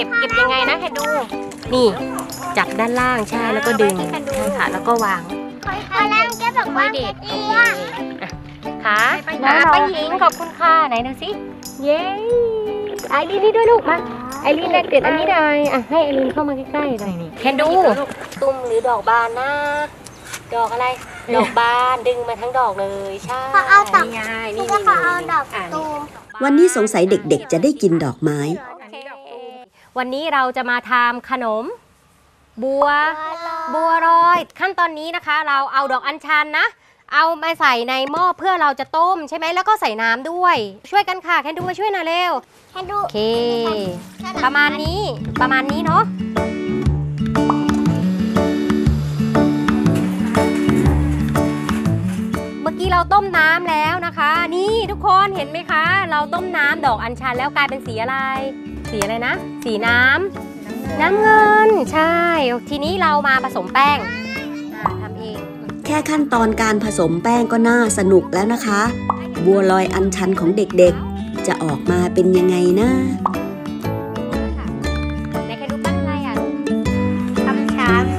ก็บยังไงนะให้ดูนี่จับด้านล่างใช่แล้วก็ดึงใช่ค่ะแล้วก็วางตอนแรกแกบอกว่าเด็กโอเคค่ะป้าหญิงขอบคุณค่ะไหนดูสิเย้ไอรีนนี่ด้วยลูกมาไอรีนแรกเด็ดอันนี้ได้ให้ไอรีนเข้ามาใกล้ๆหน่อยนี่แคนดูตุ้มหรือดอกบานนะดอกอะไรดอกบานดึงมาทั้งดอกเลยใช่เขาเอาดอกนี่เขาเอาดอกตูมวันนี้สงสัยเด็กๆจะได้กินดอกไม้วันนี้เราจะมาทำขนมบัวลอยขั้นตอนนี้นะคะเราเอาดอกอัญชันนะเอามาใส่ในหม้อเพื่อเราจะต้มใช่ไหมแล้วก็ใส่น้ำด้วยช่วยกันค่ะแคนดูมาช่วยหน่อยเร็วแคนดูโอเคประมาณนี้เนาะเมื่อกี้เราต้มน้ำแล้วนะคะนี่ทุกคนเห็นไหมคะเราต้มน้ำดอกอัญชันแล้วกลายเป็นสีอะไรนะสีน้ำเงินใช่ทีนี้เรามาผสมแป้งทำเองแค่ขั้นตอนการผสมแป้งก็น่าสนุกแล้วนะคะบัวลอยอัญชันของเด็กๆจะออกมาเป็นยังไงนะไหนใครดูปั้นอะไรอ่ะทำช้าง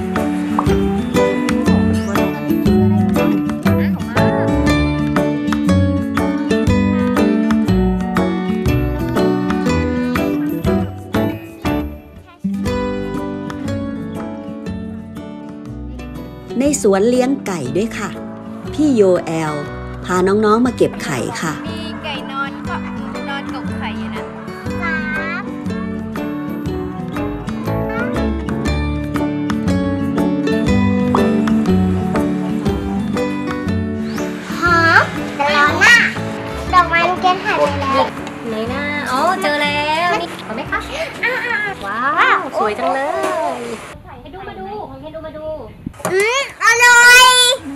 ในสวนเลี้ยงไก่ด้วยค่ะพี่โยแอลพาน้องๆมาเก็บไข่ค่ะมีไก่นอนกบไข่อยู่นะแต่ร้อนน่ะดอกไม้ลูกแก้วหายไปแล้วไหนนะอ๋อเจอแล้วนี่เห็นไหมคะว้าวสวยจังเลยให้ดูมาดูอร่อย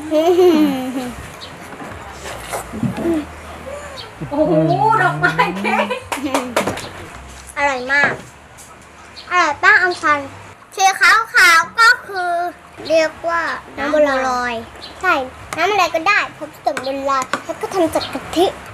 โอ้โหดอกไม้เค้กอร่อยมากอร่อยแป้งอัญชันสีขาวก็คือเรียกว่าน้ำบัวลอยใช่น้ำอะไรก็ได้ผสมบัวลอยแล้วก็ทำจากกะทิ